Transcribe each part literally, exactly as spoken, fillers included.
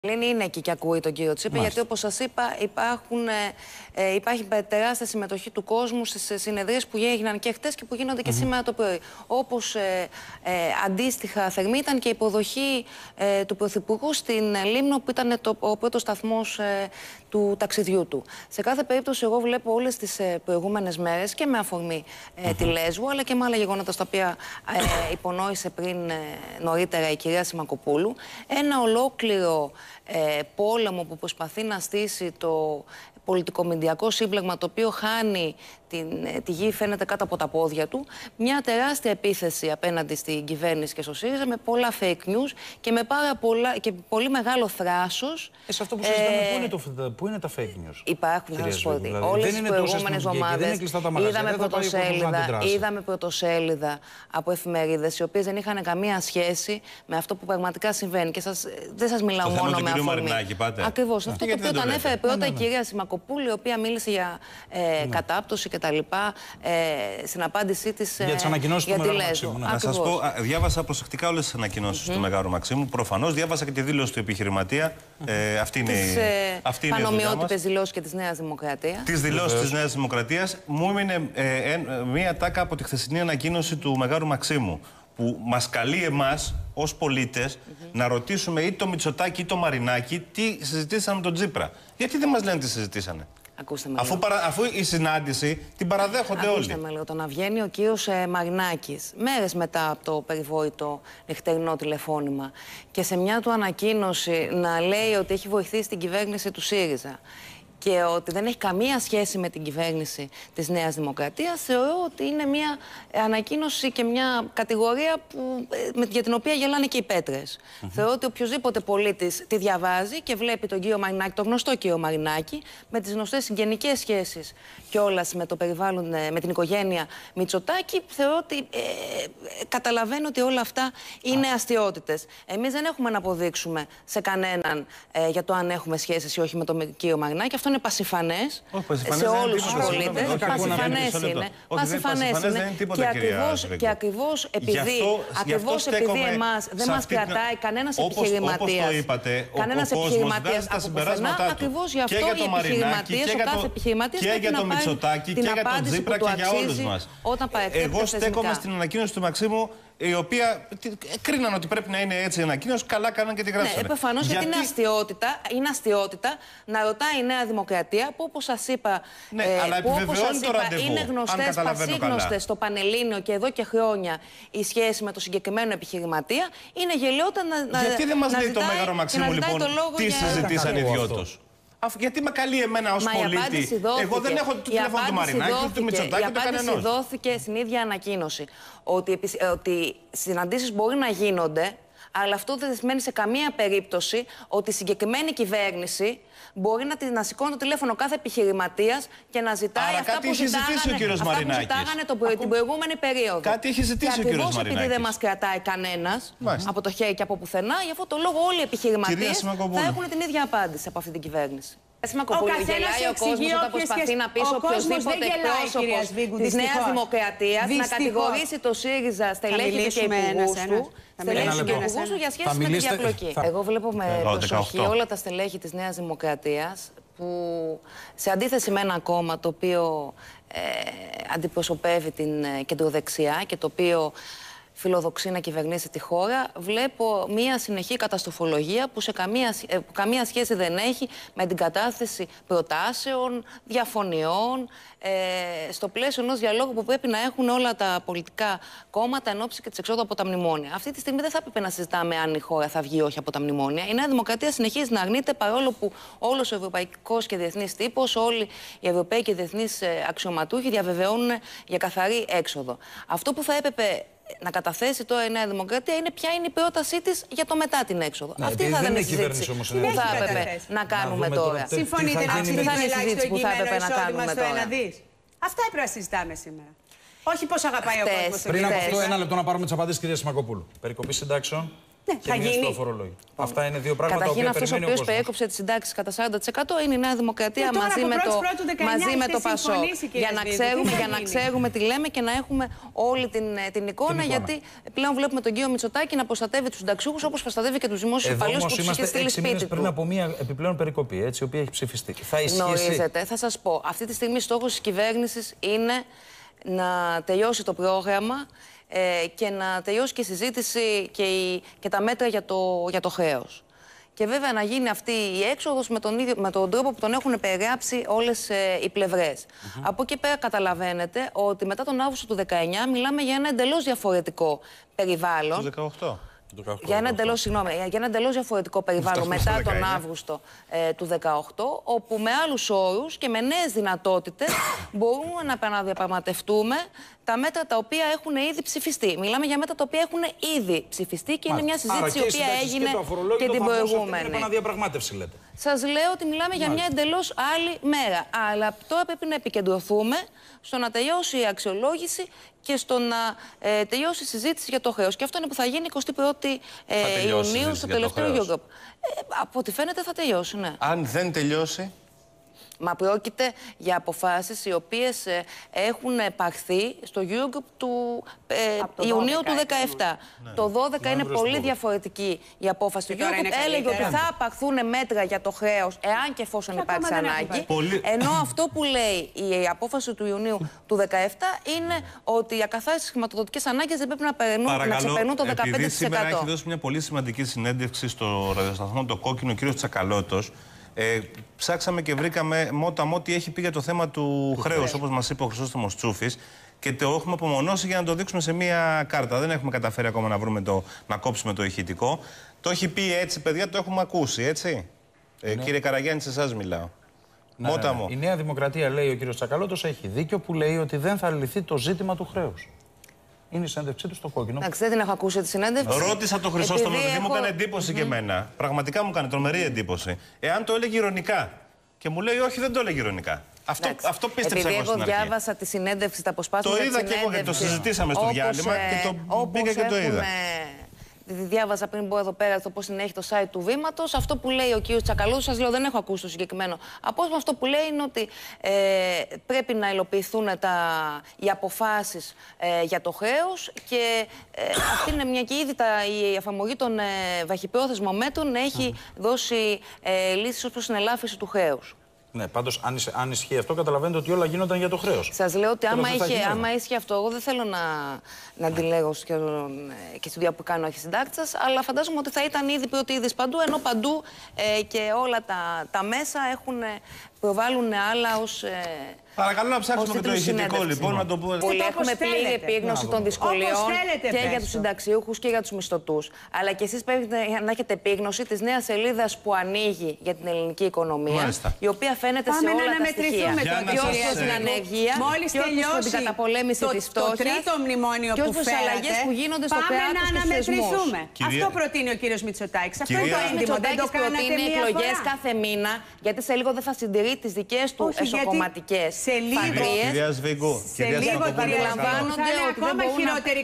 Λίνη είναι εκεί και ακούει τον κύριο Τσίπρα, γιατί όπως σας είπα υπάρχουν, ε, υπάρχει τεράστια συμμετοχή του κόσμου στις συνεδρίες που έγιναν και χτες και που γίνονται και mm-hmm. σήμερα το πρωί. Όπως ε, ε, αντίστοιχα θερμή ήταν και η υποδοχή ε, του Πρωθυπουργού στην Λίμνο, που ήταν το, ο πρώτος σταθμός ε, του ταξιδιού του. Σε κάθε περίπτωση εγώ βλέπω όλες τις ε, προηγούμενες μέρες και με αφορμή ε, mm-hmm. τη Λέσβο, αλλά και με άλλα γεγονότα στα οποία ε, υπονόησε πριν ε, νωρίτερα η κυρία Σιμακοπούλου, ένα ολόκληρο Ε, πόλεμο που προσπαθεί να στήσει το πολιτικομηντιακό σύμπλεγμα, το οποίο χάνει την, τη γη, φαίνεται κάτω από τα πόδια του. Μια τεράστια επίθεση απέναντι στην κυβέρνηση και στο ΣΥΡΙΖΑ, με πολλά fake news και με πάρα πολλά, και πολύ μεγάλο θράσος. Ε, σε αυτό που συζητάμε, ε, πού, είναι το, πού είναι τα fake news? Υπάρχουν, να σας πω ότι δηλαδή, όλες τις προηγούμενες εβδομάδες είδαμε πρωτοσέλιδα, είδαμε πρωτοσέλιδα από εφημερίδες, οι οποίες δεν είχαν καμία σχέση με αυτό που πραγματικά συμβαίνει. Και σας, δεν σας μιλάω το μόνο με αφορμή. Ακριβώς. Αυτό το οποίο το ανέφερε πρώτα η κυρία Σιμακοπούλου, η οποία μίλησε για ε, κατάπτωση κτλ. Ε, στην απάντησή της ε, για τις ανακοινώσεις του Μεγάλου Μαξίμου. Να σας πω, διάβασα προσεκτικά όλες τις ανακοινώσεις mm-hmm. του Μεγάλου Μαξίμου. Προφανώς διάβασα και τη δήλωση του επιχειρηματία. Mm-hmm. ε, αυτή είναι τις, ε, αυτή είναι πανομοιότυπες δηλώσεις και της Νέας Δημοκρατίας. Τις δηλώσεις της Νέας Δημοκρατίας. Μου έμεινε ε, ε, ε, μία τάκα από τη χθεσινή ανακοίνωση του Μεγάλου Μαξίμου, που μας καλεί εμάς ως πολίτες mm-hmm. να ρωτήσουμε ή το Μητσοτάκη ή το Μαρινάκη τι συζητήσαν με τον Τσίπρα. Γιατί δεν μας λένε τι συζητήσανε? Αφού, παρα, αφού η συνάντηση την παραδέχονται Ακούστε όλοι. Ακούστε με λίγο, το να βγαίνει ο κύριος ε, Μαρινάκης μέρες μετά από το περιβόητο νυχτερινό τηλεφώνημα και σε μια του ανακοίνωση να λέει ότι έχει βοηθήσει την κυβέρνηση του ΣΥΡΙΖΑ και ότι δεν έχει καμία σχέση με την κυβέρνηση της Νέας Δημοκρατίας, θεωρώ ότι είναι μια ανακοίνωση και μια κατηγορία που, για την οποία γελάνε και οι πέτρες. Mm-hmm. Θεωρώ ότι οποιοδήποτε πολίτης τη διαβάζει και βλέπει τον κύριο Μαρινάκη, τον γνωστό κύριο Μαρινάκη, με τις γνωστές συγγενικές σχέσεις κιόλας με το περιβάλλον, με την οικογένεια Μητσοτάκη, θεωρώ ότι ε, καταλαβαίνω ότι όλα αυτά είναι ah. αστιότητες. Εμείς δεν έχουμε να αποδείξουμε σε κανέναν ε, για το αν έχουμε σχέσεις ή όχι με τον κύριο Μαρινάκη. Αυτό είναι πασιφανές σε όλους τους πολίτες. Πασιφανές είναι. Πασιφανές είναι. Και ακριβώς, και ακριβώς επειδή, ακριβώς επειδή εμάς δεν μας κρατάει κανένας επιχειρηματίας, κανένας επιχειρηματίας από πουθενά, ακριβώς γι' αυτό οι επιχειρηματίες, ο κάθε επιχειρηματίας πρέπει να πάρει την απάντηση που του αξίζει όταν παρεκκλίνει τα θεσμικά. Εγώ στέκομαι στην ανακοίνωση του Μαξίμου, η οποία κρίναν ότι πρέπει να είναι έτσι η ανακοίνωση, καλά κάναν και τη γράψανε. Ναι, προφανώς, γιατί, γιατί είναι, αστιότητα, είναι αστιότητα να ρωτάει η Νέα Δημοκρατία, που όπως σας είπα, ναι, ε, αλλά που όπως σας είπα ραντεβού, είναι γνωστές, πασίγνωστες στο Πανελλήνιο και εδώ και χρόνια η σχέση με το συγκεκριμένο επιχειρηματία, είναι γελιότητα να, γιατί δεν μας να λέει ζητάει, το Μέγαρο Μαξίμου, λοιπόν, τι για... συζητήσαν οι δυο τους? Γιατί με καλεί εμένα ως πολίτη? Εγώ δεν έχω το τηλέφωνο του Μαρινάκη, του Μητσοτάκη, του κανενός. Η απάντηση δόθηκε στην ίδια ανακοίνωση. Ότι, ότι συναντήσεις μπορεί να γίνονται, αλλά αυτό δεν σημαίνει σε καμία περίπτωση ότι η συγκεκριμένη κυβέρνηση μπορεί να, να σηκώνει το τηλέφωνο κάθε επιχειρηματίας και να ζητάει άρα αυτά, που ζητάγανε, αυτά που ζητάγανε το, την προηγούμενη περίοδο. Κάτι έχει ζητήσει ο κύριος Μαρινάκης. Επειδή δεν μας κρατάει κανένας από το χέρι και από πουθενά, γι' αυτό το λόγο όλοι οι επιχειρηματίες θα έχουν την ίδια απάντηση από αυτή την κυβέρνηση. Σιμακοπούλου, γελάει ο κόσμος όταν προσπαθεί να πείσει οποιοδήποτε εκπρόσωπος της Νέας Δημοκρατίας να κατηγορήσει το ΣΥΡΙΖΑ στελέχη και υπουργούς του, στελέχη και υπουργούς του για σχέση με τη διαπλοκή. Εγώ βλέπω με προσοχή όλα τα στελέχη της Νέας Δημοκρατίας που, σε αντίθεση με ένα κόμμα το οποίο ε, αντιπροσωπεύει την κεντροδεξιά και το οποίο φιλοδοξεί να κυβερνήσει τη χώρα, βλέπω μία συνεχή καταστροφολογία που, σε καμία, που καμία σχέση δεν έχει με την κατάθεση προτάσεων, διαφωνιών, ε, στο πλαίσιο ενός διαλόγου που πρέπει να έχουν όλα τα πολιτικά κόμματα εν ώψη και της εξόδου από τα μνημόνια. Αυτή τη στιγμή δεν θα έπρεπε να συζητάμε αν η χώρα θα βγει ή όχι από τα μνημόνια. Η Νέα Δημοκρατία συνεχίζει να αρνείται, παρόλο που όλος ο ευρωπαϊκός και διεθνής τύπος, όλοι οι ευρωπαίοι και διεθνείς αξιωματούχοι διαβεβαιώνουν για καθαρή έξοδο. Αυτό που θα έπρεπε να καταθέσει τώρα η Νέα Δημοκρατία είναι ποια είναι η πρότασή της για το μετά την έξοδο. Ναι, αυτή θα ήταν η συζήτηση που θα έπρεπε να κάνουμε να τώρα. Συμφωνείτε να αυτή θα είναι η συζήτηση που θα έπρεπε να κάνουμε τώρα. Αυτά έπρεπε να συζητάμε σήμερα. Όχι πώς αγαπάει ο κόσμος. Πριν από αυτό, ένα λεπτό να πάρουμε τις απαντήσεις, κυρία Σιμακοπούλου. Περικοπή συντάξεων. Ναι, θα γίνει. Αυτά είναι δύο πράγματα. Καταρχήν, αυτό ο οποίο περιέκοψε τις συντάξεις κατά σαράντα τοις εκατό είναι η Νέα Δημοκρατία και μαζί, με το, μαζί με το Πασόκ. Για να, ξέρουμε, για να ξέρουμε τι λέμε και να έχουμε όλη την, την, εικόνα, την εικόνα. Γιατί πλέον βλέπουμε τον κύριο Μητσοτάκη να προστατεύει τους συνταξιούχους όπως προστατεύει και τους δημόσιους υπαλλήλους που τους είχε στείλει σπίτι του. Πριν από μία επιπλέον περικοπή, έτσι, η οποία έχει ψηφιστεί. Θα ισχύσει. Γνωρίζετε, θα σας πω. Αυτή τη στιγμή στόχος της κυβέρνησης είναι να τελειώσει το πρόγραμμα ε, και να τελειώσει και η συζήτηση και, η, και τα μέτρα για το, για το χρέος. Και βέβαια να γίνει αυτή η έξοδος με τον, ίδιο, με τον τρόπο που τον έχουν περιγράψει όλες ε, οι πλευρές. Mm-hmm. Από εκεί πέρα καταλαβαίνετε ότι μετά τον Αύγουστο του δεκαεννιά μιλάμε για ένα εντελώς διαφορετικό περιβάλλον. Του δεκαοκτώ. Για ένα εντελώς, συγγνώμη, για ένα εντελώς διαφορετικό περιβάλλον μετά τον Αύγουστο ε, του δεκαοκτώ, όπου με άλλους όρους και με νέες δυνατότητες μπορούμε να επαναδιαπραγματευτούμε τα μέτρα τα οποία έχουν ήδη ψηφιστεί. Μιλάμε για μέτρα τα οποία έχουν ήδη ψηφιστεί και είναι μια συζήτηση η οποία έγινε και, και την προηγούμενη. Επαναδιαπραγμάτευση, λέτε. Σας λέω ότι μιλάμε για μια εντελώς άλλη μέρα. Αλλά τώρα πρέπει να επικεντρωθούμε στο να τελειώσει η αξιολόγηση και στο να ε, τελειώσει η συζήτηση για το χρέος. Και αυτό είναι που θα γίνει εικοστή πρώτη ε, Ιουνίου στο τελευταίο Eurogroup. Ε, από ό,τι φαίνεται θα τελειώσει, ναι. Αν δεν τελειώσει. Μα πρόκειται για αποφάσεις οι οποίες ε, έχουν επαχθεί στο Eurogroup του ε, Ιουνίου του δεκαεπτά. Ναι. Το δώδεκα είναι πολύ διαφορετική η απόφαση του Eurogroup. Έλεγε ότι θα απαχθούν μέτρα για το χρέος εάν και εφόσον υπάρξει ανάγκη. Πολύ... Ενώ αυτό που λέει η απόφαση του Ιουνίου του δεκαεπτά είναι ότι οι ακαθάριστες χρηματοδοτικές ανάγκες δεν πρέπει να, περνούν, Παρακαλώ, να ξεπερνούν το δεκαπέντε τοις εκατό. Σήμερα έχει δώσει μια πολύ σημαντική συνέντευξη στο ραδιοσταθμό Το Κόκκινο ο κ. Τσακαλώτος. Ε, ψάξαμε και βρήκαμε μότα μότι έχει πει για το θέμα του, του χρέους, όπως μας είπε ο Χρυσόστομος Τσούφης, και το έχουμε απομονώσει για να το δείξουμε σε μία κάρτα. Δεν έχουμε καταφέρει ακόμα να, βρούμε το, να κόψουμε το ηχητικό. Το έχει πει έτσι, παιδιά, το έχουμε ακούσει, έτσι. Ε, ναι. Κύριε Καραγιάννη, σε εσάς μιλάω. Ναι, μότα μου. Η Νέα Δημοκρατία, λέει ο κύριος Τσακαλώτος, έχει δίκιο που λέει ότι δεν θα λυθεί το ζήτημα του χρέους. Είναι η συνέντευξή του στο Κόκκινο. Εντάξει, δεν την έχω ακούσει τη συνέντευξη. Ρώτησα τον Χρυσόστομο, επειδή έχω... μου έκανε εντύπωση mm-hmm. και εμένα. Πραγματικά μου έκανε τρομερή εντύπωση. Εάν το έλεγε ηρωνικά. Και μου λέει, όχι, δεν το έλεγε ηρωνικά. Αυτό, αυτό πίστεψα εγώ στην αρχή. Εγώ διάβασα τη συνέντευξη, τα αποσπάσματα. Το είδα και εγώ και το συζητήσαμε στο διάλειμμα και το πήγα και το είδα. Διάβαζα πριν μπω εδώ πέρα το πώς συνέχει το site του Βήματος. Αυτό που λέει ο κύριος Τσακαλώτος, σας λέω, δεν έχω ακούσει το συγκεκριμένο απόσπασμα. Αυτό που λέει είναι ότι ε, πρέπει να υλοποιηθούν τα, οι αποφάσεις ε, για το χρέος και ε, αυτή είναι μια και ήδη τα, η εφαρμογή των ε, βαχυπρόθεσμων μέτρων έχει δώσει ε, λύσεις ως προς την ελάφρυνση του χρέους. Ναι, πάντως αν, αν ισχύει αυτό, καταλαβαίνετε ότι όλα γίνονταν για το χρέος. Σας λέω ότι άμα, είχε, άμα ίσχυε αυτό, εγώ δεν θέλω να, να αντιλέγω και, και στη δουλειά που κάνω αρχισυντάκτης, αλλά φαντάζομαι ότι θα ήταν ήδη πρώτη είδης παντού, ενώ παντού ε, και όλα τα, τα μέσα έχουν, προβάλλουν άλλα ως... Ε, Παρακαλώ να ψάξουμε και το ηχητικό, λοιπόν, να το πούμε. Πολύ έχουμε πλήρη επίγνωση των δυσκολιών και για τους συνταξιούχους και για τους μισθωτούς. Αλλά και εσείς πρέπει να έχετε επίγνωση της νέας σελίδας που ανοίγει για την ελληνική οικονομία, Μάλιστα. η οποία φαίνεται Πάμε σε όλα να τα στοιχεία. Και ως προς την ανεργία, μόλις και ως προς την καταπολέμηση της φτώχειας, το τρίτο μνημόνιο και ως που προς τις αλλαγές που γίνονται στο κράτος και στους θεσμούς. Αυτό προτείνει ο κύριος Μητσοτάκης. Αυτό είναι το έντιμο. Δεν το κάνατε προτείνει εκλογές κάθε μήνα, γιατί σε λίγο δεν θα συντηρεί τις δικές του εσωκομματικές φαντρίες. Κυρία Σβίγκου, σε λίγο αντιλαμβάνονται ότι ακόμα χειρότερη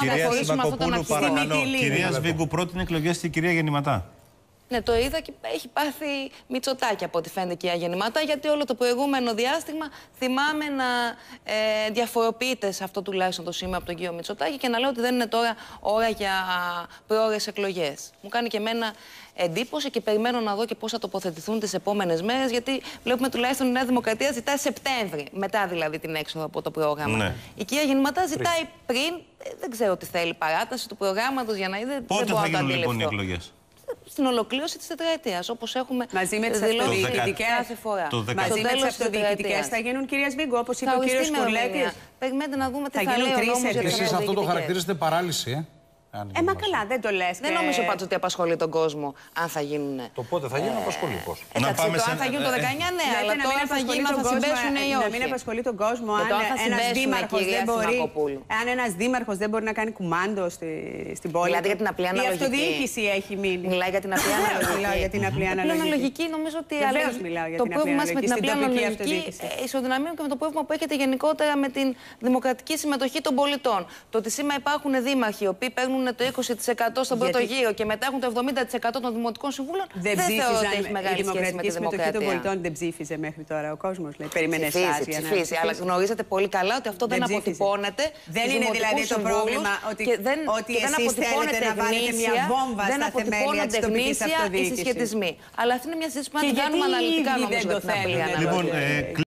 κατάσταση. Κυρία Σβίγκου, πρώτην εκλογές στην κυρία Γεννηματά. Ναι, το είδα και έχει πάθει Μητσοτάκη από ό,τι φαίνεται και η Γεννηματά, γιατί όλο το προηγούμενο διάστημα θυμάμαι να ε, διαφοροποιείται σε αυτό τουλάχιστον το σήμα από τον κύριο Μητσοτάκη και να λέω ότι δεν είναι τώρα ώρα για προώρες εκλογές. Μου κάνει και εμένα εντύπωση και περιμένω να δω και πώς θα τοποθετηθούν τις επόμενες μέρες, γιατί βλέπουμε τουλάχιστον η Νέα Δημοκρατία ζητάει Σεπτέμβρη, μετά δηλαδή την έξοδο από το πρόγραμμα. Ναι. Η κυρία Γεννηματά ζητάει πριν, ε, δεν ξέρω τι θέλει, παράταση του προγράμματος για να είδε. Πότε θα γίνουν λοιπόν οι εκλογές? Στην ολοκλήρωση της τετραετίας, όπως έχουμε μαζί με τις αυτοδιοικητικές κάθε φορά. Μαζί με τις αυτοδιοικητικές θα γίνουν, κυρία Σβίγκου, όπως είπε ο κύριος Κουρλέτης. Περιμένετε να δούμε τι θα, θα λέει ο νόμος για τις Εσείς αυτό το χαρακτηρίζετε παράλυση, ε? Ε, μα καλά, δεν το λες. Δεν νομίζω πάντως ότι απασχολεί τον κόσμο αν θα γίνουν. Το πότε θα γίνουν, απασχολεί πώς. Εντάξει, το αν θα γίνουν το δεκαεννιά, ναι, αλλά τώρα θα γίνουν, θα συμπέσουν ή όχι. Να μην απασχολεί τον κόσμο αν ένας δήμαρχος δεν μπορεί. Αν ένας δήμαρχος δεν μπορεί να κάνει κουμάντο στην πόλη. Μιλάτε για την απλή αναλογική. Η αυτοδιοίκηση έχει μείνει. Μιλάει για την απλή αναλογική. Μιλάω για την απλή αναλογική. Νομίζω ότι το πρόβλημα μας με την απλή αναλογική ισοδυναμεί και με το πρόβλημα που έχετε γενικότερα με την δημοκρατική συμμετοχή των πολιτών. Το ότι σήμερα υπάρχουν δήμαρχοι οι οποίοι παίρνουν το είκοσι τοις εκατό στον πρώτο γύρο και μετά έχουν το εβδομήντα τοις εκατό των δημοτικών συμβούλων, δεν, δεν θεωρώ ότι έχει μεγάλη σχέση με τη δημοκρατία. Η συμμετοχή των πολιτών δεν ψήφιζε μέχρι τώρα ο κόσμος. Περίμενε εσάς για να ψηφίσει. Αλλά γνωρίζετε πολύ καλά ότι αυτό δεν, δεν αποτυπώνεται. Δεν είναι δηλαδή το πρόβλημα ότι, δεν, ότι εσείς θέλετε να βάλετε μια βόμβα στα θεμέλια της τοπικής αυτοδιοίκησης. Αλλά αυτή είναι μια συζήτηση που αν την κάνουμε αναλυτικά νομίζω για την απλή αναλογία.